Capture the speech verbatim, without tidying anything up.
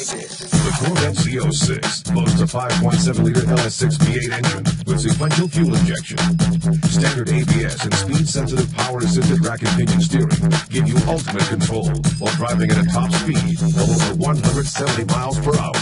The Corvette Z oh six boasts a five point seven liter L S six V eight engine with sequential fuel injection. Standard A B S and speed-sensitive power-assisted rack and pinion steering give you ultimate control while driving at a top speed of over one hundred seventy miles per hour.